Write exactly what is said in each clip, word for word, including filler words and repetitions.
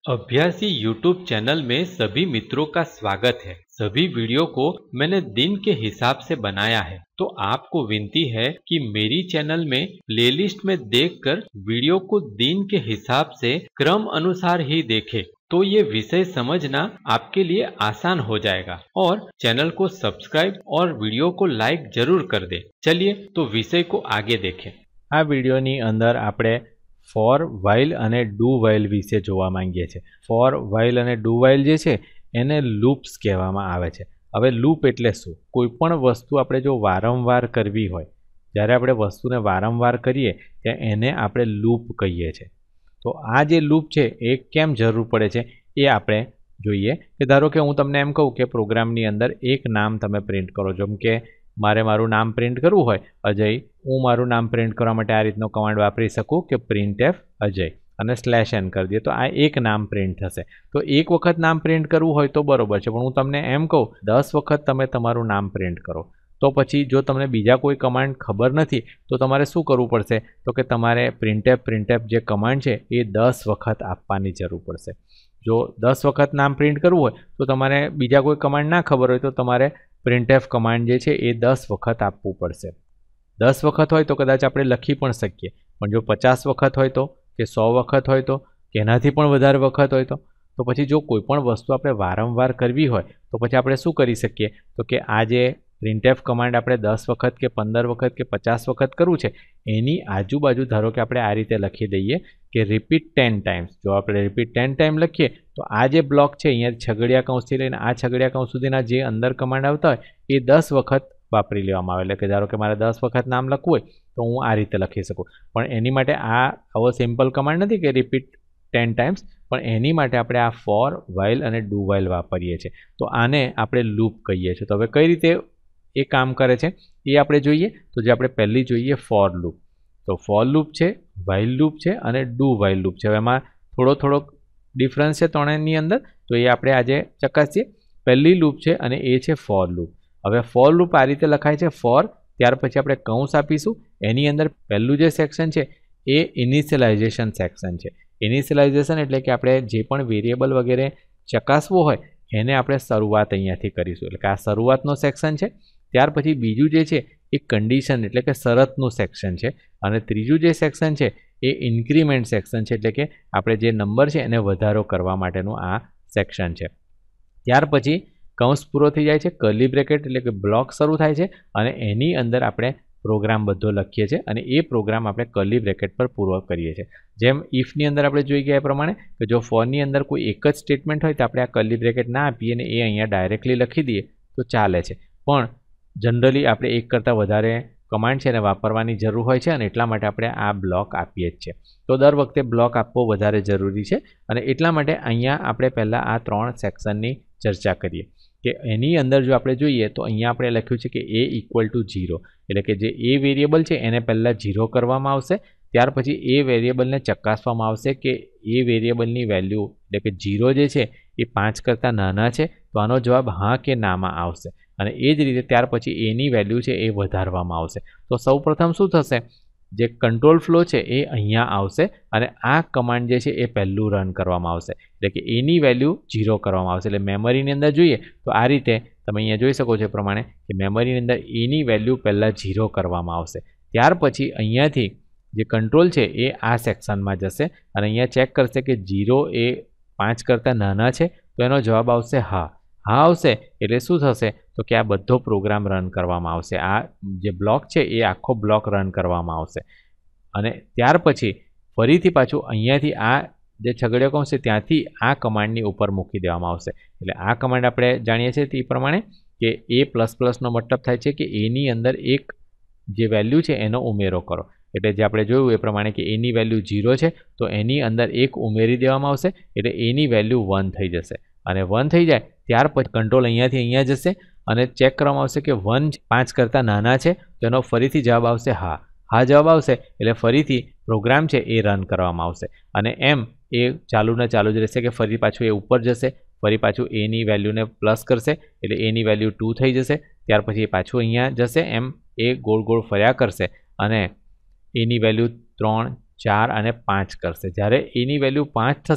अभ्यासी YouTube channel में सभी मित्रों का स्वागत है। सभी वीडियो को मैंने दिन के हिसाब से बनाया है, तो आपको विनती है कि मेरी चैनल में प्लेलिस्ट में देखकर वीडियो को दिन के हिसाब से क्रम अनुसार ही देखें, तो ये विषय समझना आपके लिए आसान हो जाएगा। और चैनल को सब्सक्राइब और वीडियो को लाइक जरूर कर दे। चलिए तो विषय को आगे देखें। आ वीडियोनी अंदर आपणे फॉर वाइल अने डू वाइल विषे जोवा मांगीए छे। फॉर वाइल अने डू वाइल जे छे एने लूप्स कहेवामां आवे छे। हवे लूप एटले शुं? कोईपण वस्तु आपणे जो वारंवार करवी होय, ज्यारे आपणे वस्तुने वारंवार करीए त्यारे एने आपणे लूप कहीए छे। तो आ जे लूप छे ए केम जरूर पड़े छे ए आपणे जोईए। के धारो के हूँ तमने एम कहूँ के प्रोग्रामनी अंदर एक नाम तमे प्रिंट करो, जेम के मारे मारू नाम प्रिंट करवू होय अजय, हूँ मारू नाम प्रिंट करवा माटे आ रीतनो कमांड वापरी सकूँ के प्रिंट एफ अजय अने स्लेश एन कर दिए तो आ एक नाम प्रिंट थशे। तो एक वखत नाम प्रिंट करवू होय तो बरोबर छे, पण हूँ तमने एम कहूँ दस वखत तमे तमारू नाम प्रिंट करो तो पछी जो तमने बीजा कोई कमांड खबर नथी तो तमारे शुं करवू पड़शे? तो के तमारे प्रिंटएफ प्रिंटएफ जे कमांड छे ए दस वखत आपवानी जरूर पड़शे। जो दस वखत नाम प्रिंट करवू होय तो तमारे बीजा कोई कमांड ना खबर होय तो तमारे प्रिंटएफ कमांड जे छे ए दस वखत आपवू पड़शे। दस वखत होय तो कदाच आपणे लखी पण शकीए, पण जो पचास वखत होय तो के सौ वखत होय तो के एनाथी पण वधारे वखत होय तो तो पछी जो कोईपण वस्तु आपणे वारंवार करवी होय तो पछी आपणे शुं करी शकीए? तो के आ जे प्रिंटएफ कमांड आपणे दस वखत के पंदर वखत के पचास वखत करवू छे एनी आजूबाजू धारो के आपणे आ रीते लखी दईए के रिपीट टेन टाइम्स। जो आपणे रिपीट टेन टाइम लखीए तो आ जे ब्लॉक छे अहींया छगड़िया कौंसथी लईने आ छगड़िया कौंस सुधीना जे अंदर कमांड आवता होय ए दस वखत वापरी लेवामां आवे। એટલે કે ધારો કે મારે દસ વખત નામ લખવું હોય તો હું આ રીતે લખી શકું, પણ એની માટે આ આવો સિમ્પલ કમાન્ડ નથી કે રિપીટ ટેન ટાઈમ્સ, પણ એની માટે આપણે આ ફોર વાઇલ અને ડુ વાઇલ વાપરીએ છીએ। તો આને આપણે લૂપ કહીએ છીએ। તો હવે કઈ રીતે એ કામ કરે છે એ આપણે જોઈએ। તો જે આપણે પહેલી જોઈએ ફોર લૂપ, તો ફોર લૂપ છે, વાઇલ લૂપ છે અને ડુ વાઇલ લૂપ છે। હવે એમાં થોડો થોડો ડિફરન્સ છે ત્રણેયની અંદર, તો એ આપણે આજે ચકાસીએ। પહેલી લૂપ છે અને એ છે ફોર લૂપ। હવે ફોર લૂપ આ રીતે લખાય છે ફોર, ત્યાર પછી આપણે કૌંસ આપીશું, એની અંદર પહેલું જે સેક્શન છે એ ઇનિશિયલાઇઝેશન સેક્શન છે। ઇનિશિયલાઇઝેશન એટલે કે આપણે જે પણ વેરિયેબલ વગેરે ચકાસવો હોય એને આપણે શરૂઆત અહીંયાથી કરીશું, એટલે કે આ શરૂઆતનો સેક્શન છે। ત્યાર પછી બીજું જે છે એ કન્ડિશન એટલે કે શરતનું સેક્શન છે, અને ત્રીજું જે સેક્શન છે એ ઇન્ક્રીમેન્ટ સેક્શન છે, એટલે કે આપણે જે નંબર છે એને વધારો કરવા માટેનું આ સેક્શન છે। ત્યાર પછી કૌંસ પૂરો થઈ જાય છે, કર્લી બ્રેકેટ એટલે કે બ્લોક શરૂ થાય છે અને એની અંદર આપણે પ્રોગ્રામ બધો લખીએ છીએ અને એ પ્રોગ્રામ આપણે કર્લી બ્રેકેટ પર પૂરો કરીએ છીએ। જેમ ઇફની અંદર આપણે જોઈ ગયા એ પ્રમાણે કે જો ફોરની અંદર કોઈ એક જ સ્ટેટમેન્ટ હોય તો આપણે આ કર્લી બ્રેકેટ ના આપીએ અને એ અહીંયા ડાયરેક્ટલી લખી દઈએ તો ચાલે છે, પણ જનરલી આપણે એક કરતાં વધારે કમાન્ડ છે એને વાપરવાની જરૂર હોય છે અને એટલા માટે આપણે આ બ્લોક આપીએ જ છીએ। તો દર વખતે બ્લોક આપવો વધારે જરૂરી છે અને એટલા માટે અહીંયા આપણે પહેલાં આ ત્રણ સેક્શનની ચર્ચા કરીએ કે એની અંદર જો આપણે જોઈએ તો અહીંયા આપણે લખ્યું છે કે એ ઇક્વલ ટુ ઝીરો, એટલે કે જે એ વેરિયેબલ છે એને પહેલાં ઝીરો કરવામાં આવશે, ત્યાર પછી એ વેરિયેબલને ચકાસવામાં આવશે કે એ વેરિયેબલની વેલ્યુ એટલે કે ઝીરો જે છે એ પાંચ કરતાં નાના છે તો આનો જવાબ હા કે નામાં આવશે, અને એ જ રીતે ત્યાર પછી એની વેલ્યુ છે એ વધારવામાં આવશે। તો સૌ પ્રથમ શું થશે? જે કંટ્રોલ ફ્લો છે એ અહીંયા આવશે અને આ કમાન્ડ જે છે એ પહેલું રન કરવામાં આવશે, એટલે કે એની વેલ્યુ ઝીરો કરવામાં આવશે। એટલે મેમરીની અંદર જોઈએ તો આ રીતે તમે અહીંયા જોઈ શકો છો એ પ્રમાણે કે મેમરીની અંદર એની વેલ્યુ પહેલાં ઝીરો કરવામાં આવશે, ત્યાર પછી અહીંયાથી જે કંટ્રોલ છે એ આ સેક્શનમાં જશે અને અહીંયા ચેક કરશે કે ઝીરો એ પાંચ કરતાં નાના છે તો એનો જવાબ આવશે હા। હા આવશે એટલે શું થશે? તો કે આ બધો પ્રોગ્રામ રન કરવામાં આવશે, આ જે બ્લોક છે એ આખો બ્લોક રન કરવામાં આવશે અને ત્યાર પછી ફરીથી પાછું અહીંયાથી આ જે છગડીયો કૌંસ છે ત્યાંથી આ કમાન્ડની ઉપર મૂકી દેવામાં આવશે। એટલે આ કમાન્ડ આપણે જાણીએ છીએ તે પ્રમાણે કે એ પ્લસ પ્લસનો મતલબ થાય છે કે એની અંદર એક જે વેલ્યુ છે એનો ઉમેરો કરો, એટલે જે આપણે જોયું એ પ્રમાણે કે એની વેલ્યુ ઝીરો છે તો એની અંદર એક ઉમેરી દેવામાં આવશે એટલે એની વેલ્યુ વન થઈ જશે, અને વન થઈ જાય ત્યાર પછી કંટ્રોલ અહીંયાથી અહીંયા જશે અને ચેક કરવામાં આવશે કે વન પાંચ કરતાં નાના છે તો એનો ફરીથી જવાબ આવશે હા। હા જવાબ આવશે એટલે ફરીથી પ્રોગ્રામ છે એ રન કરવામાં આવશે અને એમ એ ચાલુ ને ચાલુ જ રહેશે કે ફરી પાછું એ ઉપર જશે, ફરી પાછું એની વેલ્યુને પ્લસ કરશે એટલે એની વેલ્યુ ટુ થઈ જશે, ત્યાર પછી એ પાછું અહીંયા જશે, એમ એ ગોળ ગોળ ફર્યા કરશે અને એની વેલ્યુ ત્રણ ચાર અને પાંચ કરશે। જ્યારે એની વેલ્યુ પાંચ થશે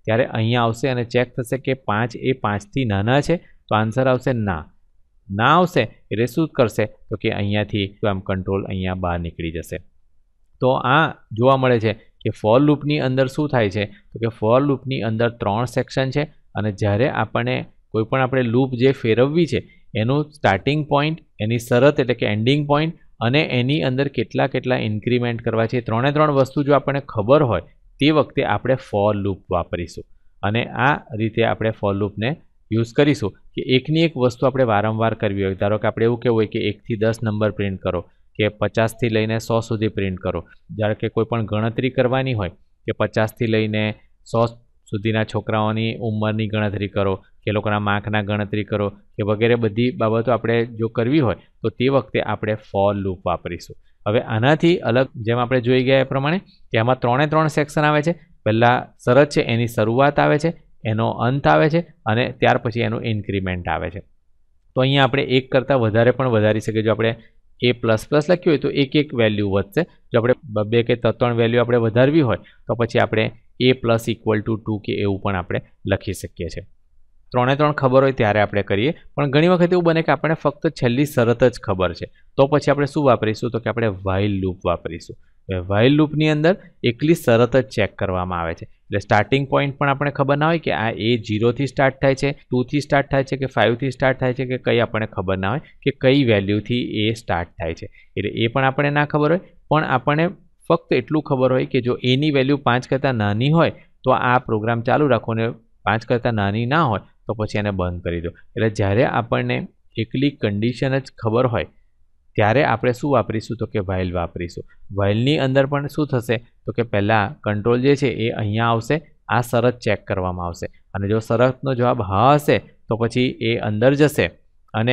ત્યારે અહીંયા આવશે અને ચેક થશે કે પાંચ એ પાંચથી નાના છે, તો આન્સર આવશે ના. ના આવશે એટલે શું કરશે તો કે અહીંયાથી આમ કંટ્રોલ અહીંયા બહાર નીકળી જશે. તો આ જોવા મળે છે કે ફોર લૂપની અંદર શું થાય છે તો કે ફોર લૂપની અંદર ત્રણ સેક્શન છે અને જ્યારે આપણને કોઈ પણ આપણે લૂપ જે ફેરવવી છે એનું સ્ટાર્ટિંગ પોઈન્ટ, એની શરત એટલે કે એન્ડિંગ પોઈન્ટ અને એની અંદર કેટલા કેટલા ઇન્ક્રીમેન્ટ કરવા છે, ત્રણે ત્રણ વસ્તુ જો આપણને ખબર હોય તે વખતે આપણે ફોર લૂપ વાપરીશું. અને આ રીતે આપણે ફોર લૂપને યુઝ કરીશું કે એકની એક વસ્તુ આપણે વારંવાર કરવી હોય. ધારો કે આપણે એવું કહેવું હોય કે એકથી દસ નંબર પ્રિન્ટ કરો કે પચાસથી લઈને સો સુધી પ્રિન્ટ કરો. જ્યારે કે કોઈ પણ ગણતરી કરવાની હોય કે પચાસથી લઈને સો સુધીના છોકરાઓની ઉંમરની ગણતરી કરો કે લોકોના માર્કના ગણતરી કરો કે વગેરે બધી બાબતો આપણે જો કરવી હોય તો તે વખતે આપણે ફોર લૂપ વાપરીશું. હવે આનાથી અલગ જેમ આપણે જોઈ ગયા એ પ્રમાણે કે આમાં ત્રણે ત્રણ સેક્શન આવે છે. પહેલાં શરત છે એની શરૂઆત આવે છે, એનો અંત આવે છે અને ત્યાર પછી એનું ઇન્ક્રીમેન્ટ આવે છે. તો અહીંયા આપણે એક કરતાં વધારે પણ વધારી શકીએ. જો આપણે એ પ્લસ પ્લસ લખ્યું હોય તો એક એક વેલ્યુ વધશે. જો આપણે બે કે ત્રણ વેલ્યુ આપણે વધારવી હોય તો પછી આપણે a plus equal to two કે એવું પણ આપણે લખી શકીએ છીએ. ત્રણે ત્રણ ખબર હોય ત્યારે આપણે કરીએ, પણ ઘણી વખત એવું બને કે આપણને ફક્ત છેલ્લી શરત જ ખબર છે, તો પછી આપણે શું વાપરીશું તો કે આપણે વાઇલ લૂપ વાપરીશું. વાઇલ લૂપની અંદર એકલી શરત જ ચેક કરવામાં આવે છે. એટલે સ્ટાર્ટિંગ પોઈન્ટ પણ આપણે ખબર ના હોય કે આ એ ઝીરોથી સ્ટાર્ટ થાય છે, ટુથી સ્ટાર્ટ થાય છે કે ફાઇવથી સ્ટાર્ટ થાય છે કે કંઈ આપણને ખબર ના હોય કે કઈ વેલ્યુથી એ સ્ટાર્ટ થાય છે. એટલે એ પણ આપણને ના ખબર હોય, પણ આપણને ફક્ત એટલું ખબર હોય કે જો એની વેલ્યુ પાંચ કરતાં નાની હોય તો આ પ્રોગ્રામ ચાલુ રાખો ને પાંચ કરતાં નાની ના હોય તો પછી એને બંધ કરી દો. એટલે જ્યારે આપણને એકલી કન્ડિશન જ ખબર હોય ત્યારે આપણે શું વાપરીશું તો કે વાઇલ વાપરીશું. વાઇલની અંદર પણ શું થશે તો કે પહેલાં કંટ્રોલ જે છે એ અહીંયા આવશે, આ શરત ચેક કરવામાં આવશે અને જો શરતનો જવાબ હા હશે તો પછી એ અંદર જશે અને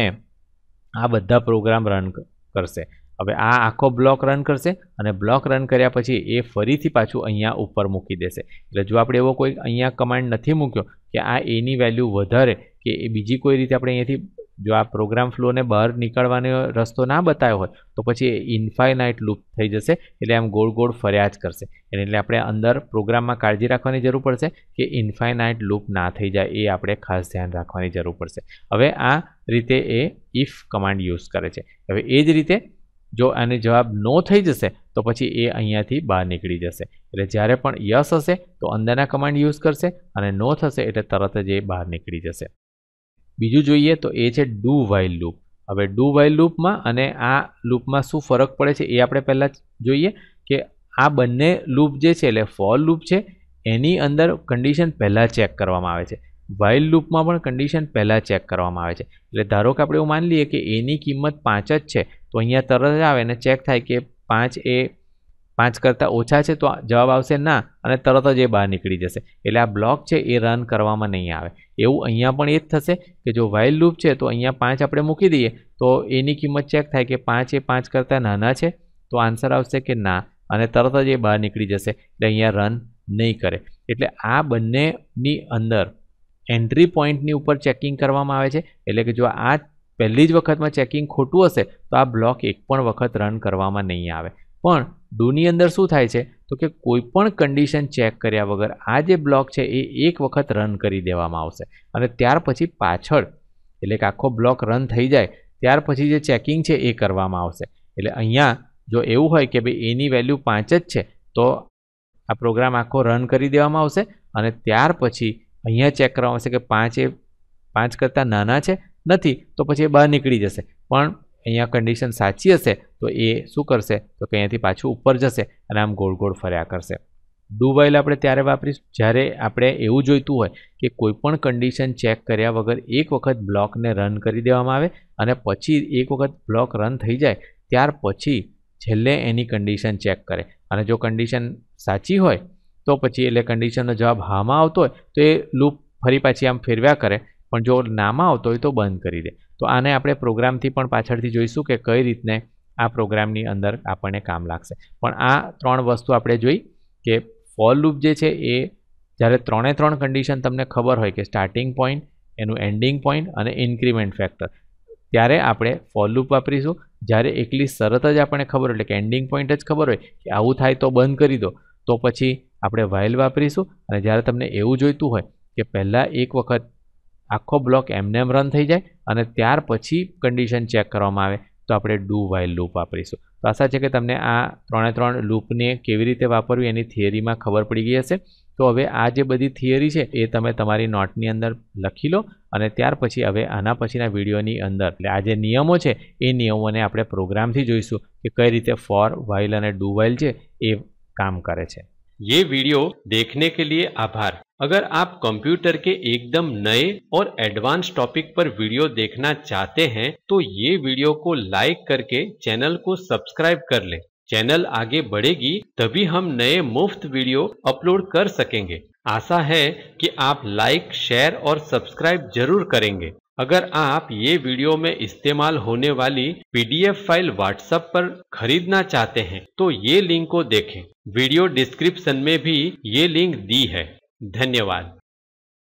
આ બધા પ્રોગ્રામ રન કરશે. હવે આ આખો બ્લોક રન કરશે અને બ્લોક રન કર્યા પછી એ ફરીથી પાછું અહીંયા ઉપર મૂકી દેશે. એટલે જો આપણે એવો કોઈ અહીંયા કમાન્ડ નથી મૂક્યો કે આ એની વેલ્યુ વધારે કે એ બીજી કોઈ રીતે આપણે અહીંયાથી જો આ પ્રોગ્રામ ફ્લોને બહાર નીકળવાનો રસ્તો ના બતાવ્યો હોય તો પછી ઇન્ફાઇનાઇટ લૂપ થઈ જશે. એટલે આમ ગોળ ગોળ ફર્યા જ કરશે. એટલે આપણે અંદર પ્રોગ્રામમાં કાળજી રાખવાની જરૂર પડશે કે ઇન્ફાઇનાઇટ લૂપ ના થઈ જાય, એ આપણે ખાસ ધ્યાન રાખવાની જરૂર પડશે. હવે આ રીતે એ ઇફ કમાન્ડ યુઝ કરે છે. હવે એ જ રીતે જો આનો જવાબ નો થઈ જશે તો પછી એ અહીંયાથી બહાર નીકળી જશે. એટલે જ્યારે પણ યસ હશે તો અંદરના કમાન્ડ યુઝ કરશે અને નો થશે એટલે તરત જ એ બહાર નીકળી જશે. બીજું જોઈએ તો એ છે ડુ વાઇલ લૂપ. હવે ડુ વાઇલ લૂપમાં અને આ લૂપમાં શું ફરક પડે છે એ આપણે પહેલાં જોઈએ કે આ બંને લૂપ જે છે એટલે ફોર લૂપ છે એની અંદર કન્ડિશન પહેલાં ચેક કરવામાં આવે છે. વાઇલ લૂપમાં પણ કન્ડિશન પહેલાં ચેક કરવામાં આવે છે. એટલે ધારો કે આપણે એવું માની લઈએ કે એની કિંમત પાંચ જ છે તો અહીંયા તરત જ આવે અને ચેક થાય કે પાંચ એ પાંચ કરતાં ઓછા છે તો જવાબ આવશે ના અને તરત જ એ બહાર નીકળી જશે. એટલે આ બ્લોક છે એ રન કરવામાં નહીં આવે. એવું અહીંયા પણ એ જ થશે કે જો વાઇલ લૂપ છે તો અહીંયા પાંચ આપણે મૂકી દઈએ તો એની કિંમત ચેક થાય કે પાંચ એ પાંચ કરતાં નાના છે તો આન્સર આવશે કે ના અને તરત જ એ બહાર નીકળી જશે. એટલે અહીંયા રન નહીં કરે. એટલે આ બંનેની અંદર એન્ટ્રી પોઈન્ટની ઉપર ચેકિંગ કરવામાં આવે છે. એટલે કે જો આ પહેલી જ વખતમાં ચેકિંગ ખોટું હશે તો આ બ્લોક એક પણ વખત રન કરવામાં નહીં આવે. પણ ડુની અંદર શું થાય છે તો કે કોઈ પણ કન્ડિશન ચેક કર્યા વગર આ જે બ્લોક છે એ એક વખત રન કરી દેવામાં આવશે અને ત્યાર પછી પાછળ એટલે કે આખો બ્લોક રન થઈ જાય ત્યાર પછી જે ચેકિંગ છે એ કરવામાં આવશે. એટલે અહીંયા જો એવું હોય કે ભાઈ એની વેલ્યુ પાંચ જ છે તો આ પ્રોગ્રામ આખો રન કરી દેવામાં આવશે અને ત્યાર પછી અહીંયા ચેક કરવામાં આવશે કે પાંચ એ પાંચ કરતાં નાના છે નથી તો પછી એ બહાર નીકળી જશે. પણ અહીંયા કન્ડિશન સાચી હશે તો એ શું કરશે તો કે અહીંયાથી પાછું ઉપર જશે અને આમ ગોળ ગોળ ફર્યા કરશે. ડુ વાઇલ આપણે ત્યારે વાપરીશું જ્યારે આપણે એવું જોઈતું હોય કે કોઈ પણ કન્ડિશન ચેક કર્યા વગર એક વખત બ્લોકને રન કરી દેવામાં આવે અને પછી એક વખત બ્લોક રન થઈ જાય ત્યાર પછી છેલ્લે એની કન્ડિશન ચેક કરે અને જો કન્ડિશન સાચી હોય તો પછી એટલે કન્ડિશનનો જવાબ હામાં આવતો હોય તો એ લૂપ ફરી પાછી આમ ફેરવ્યા કરે, પણ જો નામાં આવતો હોય તો બંધ કરી દે. તો આને આપણે પ્રોગ્રામથી પણ પાછળથી જોઈશું કે કઈ રીતને આ પ્રોગ્રામની અંદર આપણને કામ લાગશે. પણ આ ત્રણ વસ્તુ આપણે જોઈ કે ફોર લૂપ જે છે એ જ્યારે ત્રણે ત્રણ કન્ડિશન તમને ખબર હોય કે સ્ટાર્ટિંગ પોઈન્ટ, એનું એન્ડિંગ પોઈન્ટ અને ઇન્ક્રીમેન્ટ ફેક્ટર, ત્યારે આપણે ફોર લૂપ વાપરીશું. જ્યારે એકલી શરત જ આપણને ખબર હોય એટલે કે એન્ડિંગ પોઈન્ટ જ ખબર હોય કે આવું થાય તો બંધ કરી દો તો પછી આપણે વાઇલ વાપરીશું અને જ્યારે તમને એવું જોઈતું હોય કે પહેલાં એક વખત આખો બ્લોક એમને એમ રન થઈ જાય અને ત્યાર પછી કન્ડિશન ચેક કરવામાં આવે તો આપણે ડુ વાઇલ લૂપ વાપરીશું. તો આશા છે કે તમને આ ત્રણે ત્રણ લૂપને કેવી રીતે વાપરવી એની થિયરીમાં ખબર પડી ગઈ હશે. તો હવે આ જે બધી થિયરી છે એ તમે તમારી નોટની અંદર લખી લો અને ત્યાર પછી હવે આના પછીના વિડીયોની અંદર એટલે આ જે નિયમો છે એ નિયમોને આપણે પ્રોગ્રામથી જોઈશું કે કઈ રીતે ફોર વાઇલ અને ડુ વાઇલ છે એ काम करे छे. ये वीडियो देखने के लिए आभार. अगर आप कंप्यूटर के एकदम नए और एडवांस टॉपिक पर वीडियो देखना चाहते हैं तो ये वीडियो को लाइक करके चैनल को सब्सक्राइब कर लें. चैनल आगे बढ़ेगी तभी हम नए मुफ्त वीडियो अपलोड कर सकेंगे. आशा है कि आप लाइक, शेयर और सब्सक्राइब जरूर करेंगे. अगर आप ये वीडियो में इस्तेमाल होने वाली पीडीएफ फाइल व्हाट्सएप पर खरीदना चाहते हैं तो ये लिंक को देखें. वीडियो डिस्क्रिप्शन में भी ये लिंक दी है. धन्यवाद.